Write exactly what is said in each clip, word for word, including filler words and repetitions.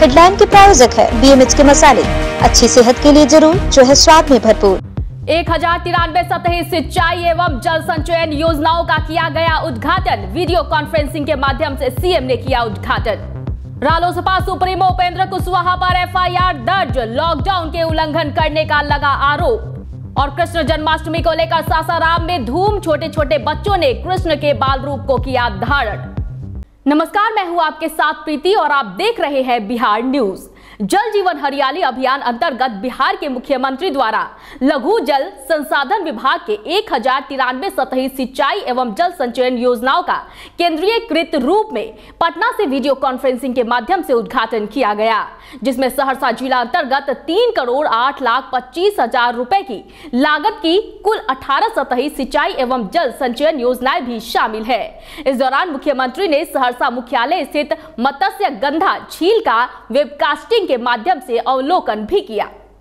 Headline के प्रायोजक है बीएमएच के मसाले, अच्छी सेहत के लिए जरूर, जो है स्वाद में भरपूर। एक हजार तिरानवे सतही सिंचाई एवं जल संचयन योजनाओं का किया गया उद्घाटन। वीडियो कॉन्फ्रेंसिंग के माध्यम से सीएम ने किया उद्घाटन। रालोसपा सुप्रीमो उपेंद्र कुशवाहा पर एफआईआर दर्ज, लॉकडाउन के उल्लंघन करने का लगा आरोप। और कृष्ण जन्माष्टमी को लेकर सासाराम में धूम, छोटे छोटे बच्चों ने कृष्ण के बाल रूप को किया धारण। नमस्कार, मैं हूं आपके साथ प्रीति और आप देख रहे हैं बिहार न्यूज। जल जीवन हरियाली अभियान अंतर्गत बिहार के मुख्यमंत्री द्वारा लघु जल संसाधन विभाग के एक हजार तिरानवे सतही सिंचाई एवं जल संचयन योजनाओं का केंद्रीयकृत रूप में पटना से वीडियो कॉन्फ्रेंसिंग के माध्यम से उद्घाटन किया गया, जिसमें सहरसा जिला अंतर्गत तीन करोड़ आठ लाख पच्चीस हजार रुपए की लागत की कुल अठारह सतही सिंचाई एवं जल संचयन योजनाएं भी शामिल है। इस दौरान मुख्यमंत्री ने सहरसा मुख्यालय स्थित मत्स्य गंधा झील का वेबकास्टिंग के माध्यम से अवलोकन भी किया।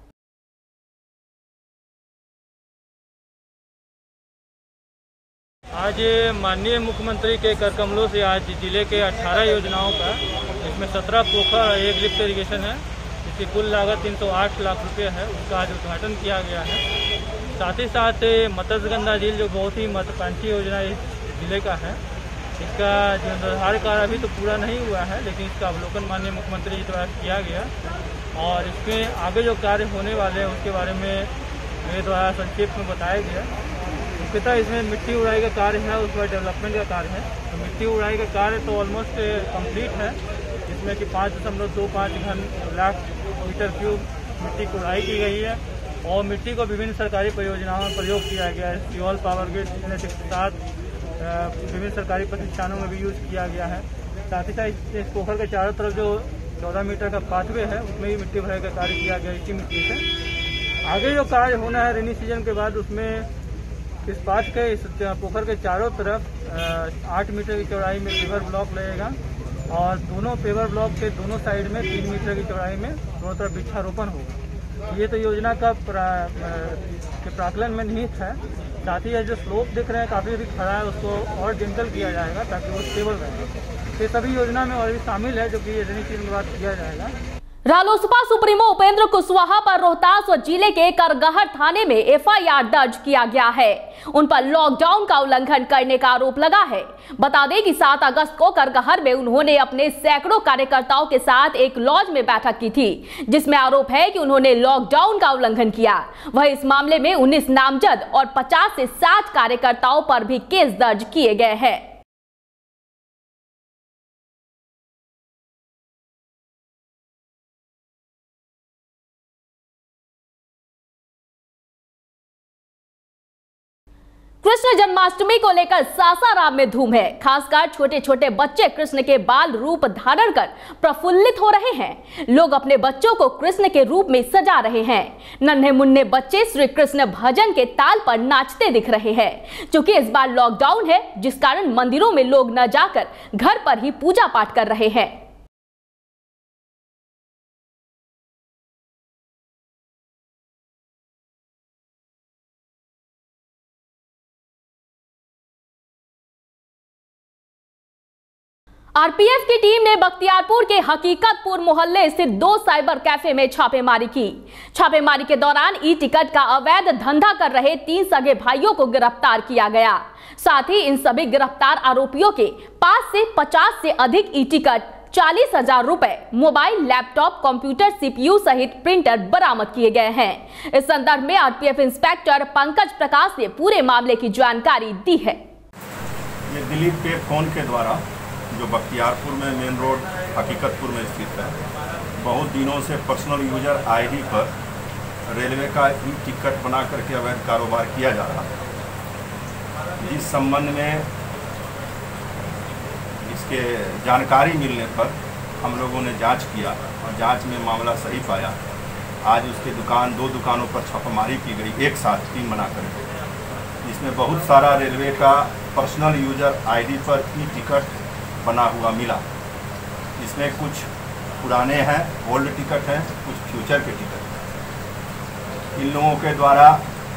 आज माननीय मुख्यमंत्री के करकमलों से आज जिले के अठारह योजनाओं का, इसमें सत्रह पोखर और एक लिफ्ट इरिगेशन है, इसकी कुल लागत तीन सौ आठ लाख रुपए है, उसका आज उद्घाटन किया गया है। साथ ही साथ मत्स्य गंधा झील जो बहुत ही महत्वाकांक्षी योजना इस जिले का है, इसका जीर्णोद्धार कार्य अभी तो पूरा नहीं हुआ है, लेकिन इसका अवलोकन माननीय मुख्यमंत्री जी द्वारा किया गया और इसमें आगे जो कार्य होने वाले हैं उसके बारे में मेरे द्वारा संक्षेप में बताया गया। मुख्यतः इसमें मिट्टी उड़ाई का कार्य है, उसके बाद डेवलपमेंट का कार्य है। तो मिट्टी उड़ाई का कार्य तो ऑलमोस्ट कंप्लीट है, जिसमें कि पाँच दशमलव दो पाँच घन लाख मीटर क्यूब मिट्टी की उड़ाई की गई है और मिट्टी को विभिन्न सरकारी परियोजनाओं में प्रयोग किया गया है। फ्यूल पावर ग्रिड के साथ विभिन्न सरकारी प्रतिष्ठानों में भी यूज किया गया है। साथ ही साथ इस पोखर के चारों तरफ जो चौदह मीटर का पाथवे है उसमें भी मिट्टी भराई का कार्य किया गया इसी मिट्टी से। आगे जो कार्य होना है रेनी सीजन के बाद, उसमें इस पाथ के इस पोखर के चारों तरफ आठ मीटर की चौड़ाई में पेवर ब्लॉक लगेगा और दोनों पेवर ब्लॉक के दोनों साइड में तीन मीटर की चौड़ाई में दोनों तरफ वृक्षारोपण होगा। ये तो योजना का प्रा, के प्राकलन में निहित है। साथ ही जो स्लोप दिख रहे हैं काफ़ी अभी खड़ा है, उसको और जेंटल किया जाएगा ताकि वो स्टेबल रहे। ये सभी योजना में और भी शामिल है जो कि रेनी सीजन के बाद किया जाएगा। रालोसपा सुप्रीमो उपेंद्र कुशवाहा पर रोहतास व जिले के करगहर थाने में एफआईआर दर्ज किया गया है। उन पर लॉकडाउन का उल्लंघन करने का आरोप लगा है। बता दें कि सात अगस्त को करगहर में उन्होंने अपने सैकड़ों कार्यकर्ताओं के साथ एक लॉज में बैठक की थी, जिसमें आरोप है कि उन्होंने लॉकडाउन का उल्लंघन किया। वह इस मामले में उन्नीस नामजद और पचास से साठ कार्यकर्ताओं पर भी केस दर्ज किए गए हैं। कृष्ण जन्माष्टमी को लेकर सासाराम में धूम है। खासकर छोटे छोटे बच्चे कृष्ण के बाल रूप धारण कर प्रफुल्लित हो रहे हैं। लोग अपने बच्चों को कृष्ण के रूप में सजा रहे हैं। नन्हे मुन्ने बच्चे श्री कृष्ण भजन के ताल पर नाचते दिख रहे हैं। क्योंकि इस बार लॉकडाउन है, जिस कारण मंदिरों में लोग न जाकर घर पर ही पूजा पाठ कर रहे हैं। आरपीएफ की टीम ने बख्तियारपुर के हकीकतपुर मोहल्ले स्थित दो साइबर कैफे में छापेमारी की। छापेमारी के दौरान ई टिकट का अवैध धंधा कर रहे तीन सगे भाइयों को गिरफ्तार किया गया। साथ ही इन सभी गिरफ्तार आरोपियों के पास से पचास से अधिक ई टिकट, चालीस हजार रुपए, मोबाइल, लैपटॉप, कंप्यूटर, सीपीयू सहित प्रिंटर बरामद किए गए हैं। इस संदर्भ में आरपीएफ इंस्पेक्टर पंकज प्रकाश ने पूरे मामले की जानकारी दी है। ये दिलीप पे फोन के द्वारा जो बख्तियारपुर में मेन रोड हकीकतपुर में स्थित है, बहुत दिनों से पर्सनल यूजर आईडी पर रेलवे का ई टिकट बना करके अवैध कारोबार किया जा रहा है। जिस संबंध में इसके जानकारी मिलने पर हम लोगों ने जांच किया और जांच में मामला सही पाया। आज उसके दुकान दो दुकानों पर छापेमारी की गई, एक साथ टीम बना करके, जिसमें बहुत सारा रेलवे का पर्सनल यूजर आईडी पर ई टिकट बना हुआ मिला। इसमें कुछ पुराने हैं, ओल्ड टिकट हैं, कुछ फ्यूचर के टिकट। इन लोगों के द्वारा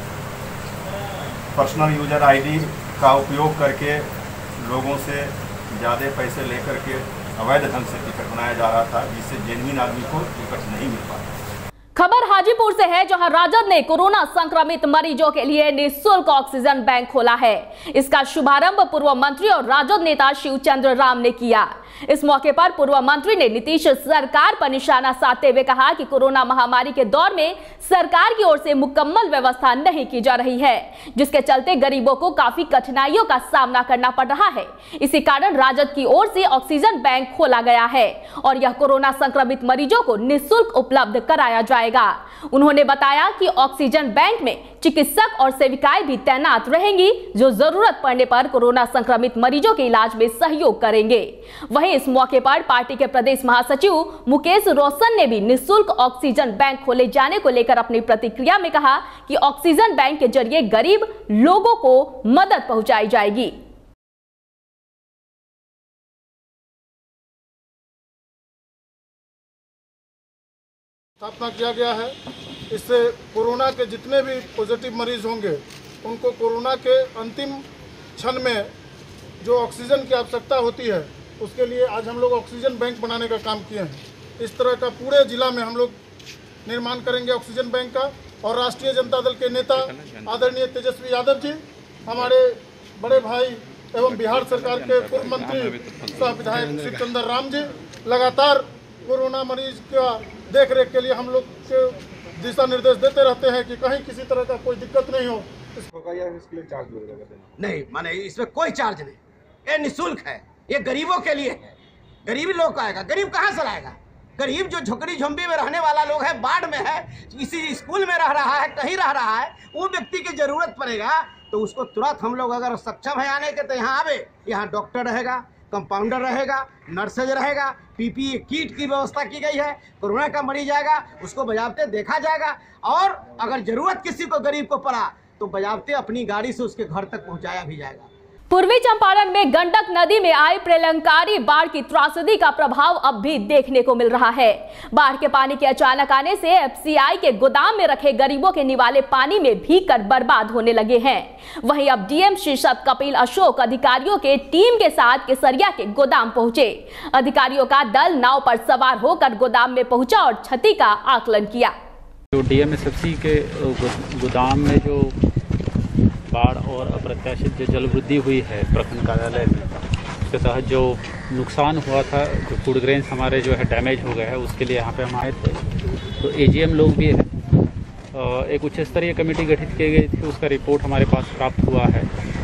पर्सनल यूजर आईडी का उपयोग करके लोगों से ज़्यादा पैसे लेकर के अवैध ढंग से टिकट बनाया जा रहा था, जिससे जेन्युइन आदमी को टिकट नहीं मिल पाता। खबर हाजीपुर से है, जहां राजद ने कोरोना संक्रमित मरीजों के लिए निःशुल्क ऑक्सीजन बैंक खोला है। इसका शुभारंभ पूर्व मंत्री और राजद नेता शिवचंद्र राम ने किया। इस मौके पर पूर्व मंत्री ने नीतीश सरकार पर निशाना साधते हुए कहा कि कोरोना महामारी के दौर में सरकार की ओर से मुकम्मल व्यवस्था नहीं की जा रही है, जिसके चलते गरीबों को काफी कठिनाइयों का सामना करना पड़ रहा है। इसी कारण राजद की ओर से ऑक्सीजन बैंक खोला गया है और यह कोरोना संक्रमित मरीजों को निःशुल्क उपलब्ध कराया जाएगा। उन्होंने बताया कि ऑक्सीजन बैंक में चिकित्सक और सेविकाएं भी तैनात रहेंगी, जो जरूरत पड़ने पर कोरोना संक्रमित मरीजों के इलाज में सहयोग करेंगे। वहीं इस मौके पर पार्टी के प्रदेश महासचिव मुकेश रोशन ने भी निःशुल्क ऑक्सीजन बैंक खोले जाने को लेकर अपनी प्रतिक्रिया में कहा कि ऑक्सीजन बैंक के जरिए गरीब लोगों को मदद पहुंचाई जाएगी। स्थापना किया गया है। इससे कोरोना के जितने भी पॉजिटिव मरीज होंगे उनको कोरोना के अंतिम क्षण में जो ऑक्सीजन की आवश्यकता होती है, उसके लिए आज हम लोग ऑक्सीजन बैंक बनाने का काम किए हैं। इस तरह का पूरे जिला में हम लोग निर्माण करेंगे ऑक्सीजन बैंक का। और राष्ट्रीय जनता दल के नेता आदरणीय तेजस्वी यादव जी, हमारे बड़े भाई एवं बिहार सरकार के पूर्व मंत्री सह विधायक शिवचंद्र राम जी लगातार कोरोना मरीज का देख रेख के लिए हम लोग के दिशा निर्देश देते रहते हैं कि कहीं किसी तरह का कोई दिक्कत नहीं हो। इसके लिए चार्ज नहीं, माने इसमें कोई चार्ज नहीं, ये निःशुल्क है, ये गरीबों के लिए है। गरीबी लोग का आएगा, गरीब कहाँ से लाएगा? गरीब जो झुकड़ी झुम्बी में रहने वाला लोग है, बाढ़ में है, किसी स्कूल में रह रहा है, कहीं रह रहा है, वो व्यक्ति की जरूरत पड़ेगा तो उसको तुरंत हम लोग अगर सक्षम है आने के तो यहाँ आवे। यहाँ डॉक्टर रहेगा, कंपाउंडर रहेगा, नर्सेज रहेगा, पीपीई किट की व्यवस्था की गई है। कोरोना का मरीज आएगा उसको बजाबते देखा जाएगा और अगर जरूरत किसी को गरीब को पड़ा तो बजाबते अपनी गाड़ी से उसके घर तक पहुंचाया भी जाएगा। पूर्वी चंपारण में गंडक नदी में आई प्रलंकारी बाढ़ की त्रासदी का प्रभाव अब भी देखने को मिल रहा है। बाढ़ के पानी के अचानक आने से एफसीआई के गोदाम में रखे गरीबों के निवाले पानी में भीग कर बर्बाद होने लगे हैं। वहीं अब डीएम शीर्षक कपिल अशोक अधिकारियों के टीम के साथ केसरिया के गोदाम पहुंचे। अधिकारियों का दल नाव पर सवार होकर गोदाम में पहुंचा और क्षति का आकलन किया। जो डीएमएसएफसी के गोदाम में जो बाढ़ और अप्रत्याशित जो जल वृद्धि हुई है प्रखंड कार्यालय में, उसके तहत जो नुकसान हुआ था, जो फूड ग्रेन्स हमारे जो है डैमेज हो गए हैं, उसके लिए यहाँ पे हम आए थे। तो एजीएम लोग भी है, एक उच्च स्तरीय कमेटी गठित की गई थी, उसका रिपोर्ट हमारे पास प्राप्त हुआ है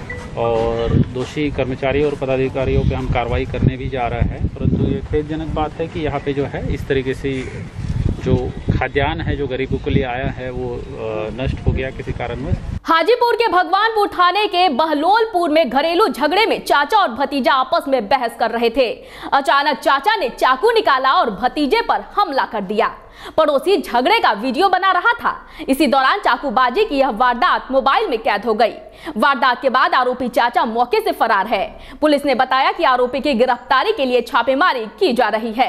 और दोषी कर्मचारियों और पदाधिकारियों पे हम कार्रवाई करने भी जा रहे हैं। परंतु ये खेदजनक बात है कि यहाँ पे जो है इस तरीके से जो खाद्यान्न है जो गरीबों के लिए आया है वो नष्ट हो गया किसी कारणवश। हाजीपुर के भगवानपुर थाने के बहलोलपुर में घरेलू झगड़े में चाचा और भतीजा आपस में बहस कर रहे थे। अचानक चाचा ने चाकू निकाला और भतीजे पर हमला कर दिया। पड़ोसी झगड़े का वीडियो बना रहा था। इसी दौरान चाकूबाजी की यह वारदात मोबाइल में कैद हो गई। वारदात के बाद आरोपी चाचा मौके से फरार है। पुलिस ने बताया कि आरोपी की गिरफ्तारी के लिए छापेमारी की जा रही है।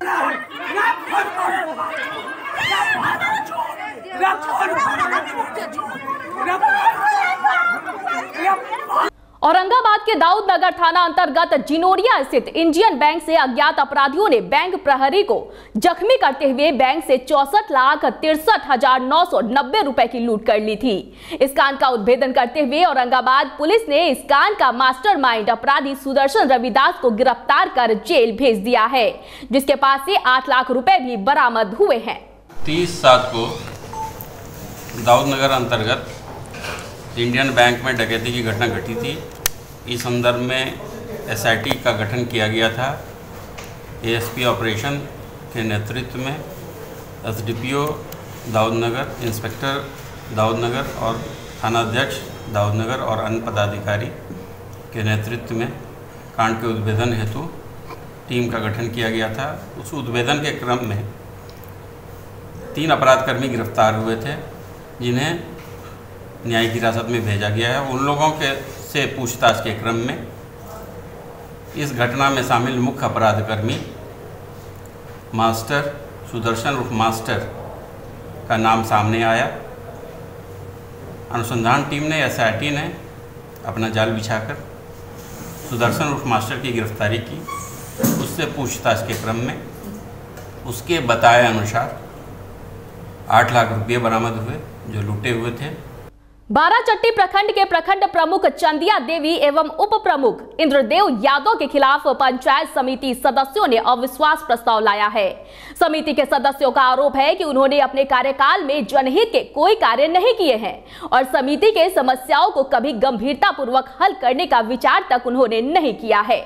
औरंगाबाद के दाऊद नगर थाना अंतर्गत जिनोरिया स्थित इंडियन बैंक से अज्ञात अपराधियों ने बैंक प्रहरी को जख्मी करते हुए बैंक से चौसठ लाख तिरसठ हजार नौ सौ नब्बे रुपए की लूट कर ली थी। इस कांड का उद्भेदन करते हुए औरंगाबाद पुलिस ने इस कांड का मास्टरमाइंड अपराधी सुदर्शन रविदास को गिरफ्तार कर जेल भेज दिया है, जिसके पास से आठ लाख रुपए भी बरामद हुए हैं। तीस सात को दाऊद नगर अंतर्गत इंडियन बैंक में डकैती की घटना घटी थी। इस संदर्भ में एसआईटी का गठन किया गया था। एएसपी ऑपरेशन के नेतृत्व में एसडीपीओ दाऊद नगर, इंस्पेक्टर दाऊद नगर और थानाध्यक्ष दाऊद नगर और अन्य पदाधिकारी के नेतृत्व में कांड के उद्भेदन हेतु टीम का गठन किया गया था। उस उद्भेदन के क्रम में तीन अपराधकर्मी गिरफ्तार हुए थे, जिन्हें न्यायिक हिरासत में भेजा गया है। उन लोगों के से पूछताछ के क्रम में इस घटना में शामिल मुख्य अपराधकर्मी मास्टर सुदर्शन उर्फ मास्टर का नाम सामने आया। अनुसंधान टीम ने एसआईटी ने अपना जाल बिछाकर सुदर्शन उर्फ मास्टर की गिरफ्तारी की। उस उससे पूछताछ के क्रम में उसके बताए अनुसार आठ लाख रुपये बरामद हुए जो लूटे हुए थे। बाराचट्टी प्रखंड के प्रखंड प्रमुख चंदिया देवी एवं उप प्रमुख इंद्रदेव यादव के खिलाफ पंचायत समिति सदस्यों ने अविश्वास प्रस्ताव लाया है। समिति के सदस्यों का आरोप है कि उन्होंने अपने कार्यकाल में जनहित के कोई कार्य नहीं किए हैं और समिति के समस्याओं को कभी गंभीरता पूर्वक हल करने का विचार तक उन्होंने नहीं किया है।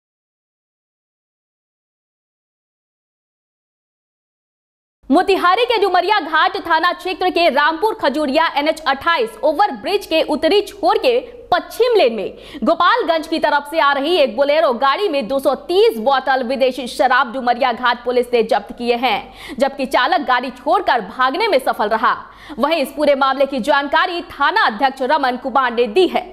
मोतिहारी के डुमरिया घाट थाना क्षेत्र के रामपुर खजूरिया एन एच अट्ठाईस ओवर ब्रिज के उत्तरी छोर के पश्चिम लेन में गोपालगंज की तरफ से आ रही एक बोलेरो गाड़ी में दो सौ तीस बोतल विदेशी शराब डुमरिया घाट पुलिस ने जब्त किए हैं, जबकि चालक गाड़ी छोड़कर भागने में सफल रहा। वहीं इस पूरे मामले की जानकारी थाना अध्यक्ष रमन कुमार ने दी है।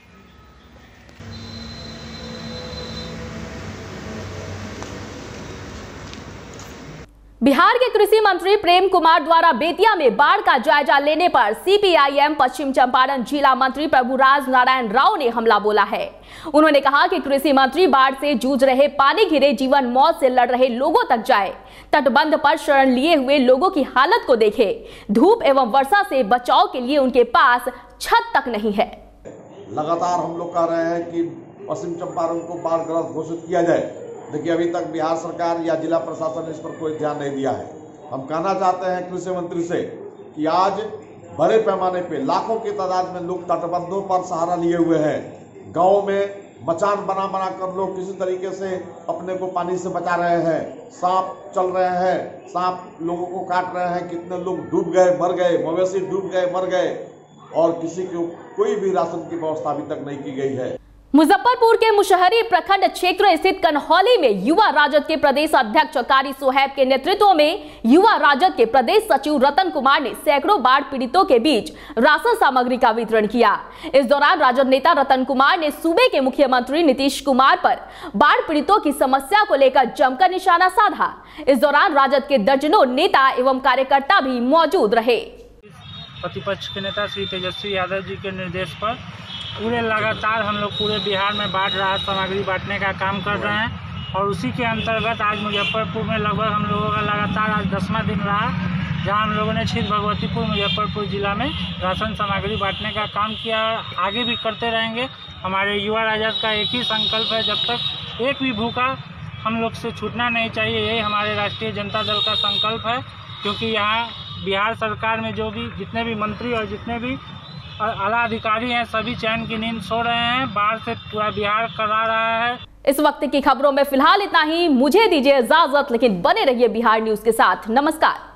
बिहार के कृषि मंत्री प्रेम कुमार द्वारा बेतिया में बाढ़ का जायजा लेने पर C P I M Paschim Champaran जिला मंत्री प्रभुराज नारायण राव ने हमला बोला है। उन्होंने कहा कि कृषि मंत्री बाढ़ से जूझ रहे, पानी घिरे, जीवन मौत से लड़ रहे लोगों तक जाए, तटबंध पर शरण लिए हुए लोगों की हालत को देखे। धूप एवं वर्षा से बचाव के लिए उनके पास छत तक नहीं है। लगातार हम लोग कह रहे हैं कि पश्चिम चंपारण को बाढ़ग्रस्त घोषित किया जाए। देखिए, अभी तक बिहार सरकार या जिला प्रशासन ने इस पर कोई ध्यान नहीं दिया है। हम कहना चाहते हैं कृषि मंत्री से कि आज बड़े पैमाने पे लाखों की तादाद में लोग तटबंधों पर सहारा लिए हुए हैं। गाँव में मचान बना बना कर लोग किसी तरीके से अपने को पानी से बचा रहे हैं। सांप चल रहे हैं, सांप लोगों को काट रहे हैं, कितने लोग डूब गए, मर गए, मवेशी डूब गए, मर गए, और किसी को कोई भी राशन की व्यवस्था अभी तक नहीं की गई है। मुजफ्फरपुर के मुशहरी प्रखंड क्षेत्र स्थित कन्हौली में युवा राजद के प्रदेश अध्यक्ष कारी सोहैब के नेतृत्व में युवा राजद के प्रदेश सचिव रतन कुमार ने सैकड़ों बाढ़ पीड़ितों के बीच राशन सामग्री का वितरण किया। इस दौरान राजद नेता रतन कुमार ने सूबे के मुख्यमंत्री नीतीश कुमार पर बाढ़ पीड़ितों की समस्या को लेकर जमकर निशाना साधा। इस दौरान राजद के दर्जनों नेता एवं कार्यकर्ता भी मौजूद रहे। प्रतिपक्ष के नेता श्री तेजस्वी यादव जी के निर्देश पर पूरे लगातार हम लोग पूरे बिहार में बाढ़ राहत सामग्री बांटने का काम कर रहे हैं और उसी के अंतर्गत आज मुजफ्फरपुर में लगभग हम लोगों का लगातार आज दसवां दिन रहा, जहां हम लोगों ने छिद भगवतीपुर मुजफ्फरपुर जिला में राशन सामग्री बांटने का काम किया। आगे भी करते रहेंगे। हमारे युवा राजद का एक ही संकल्प है, जब तक एक भी भूखा हम लोग से छूटना नहीं चाहिए, यही हमारे राष्ट्रीय जनता दल का संकल्प है। क्योंकि यहाँ बिहार सरकार में जो भी जितने भी मंत्री और जितने भी आला अधिकारी हैं, सभी चैन की नींद सो रहे हैं। बाढ़ से पूरा बिहार करा रहा है। इस वक्त की खबरों में फिलहाल इतना ही। मुझे दीजिए इजाजत, लेकिन बने रहिए बिहार न्यूज के साथ। नमस्कार।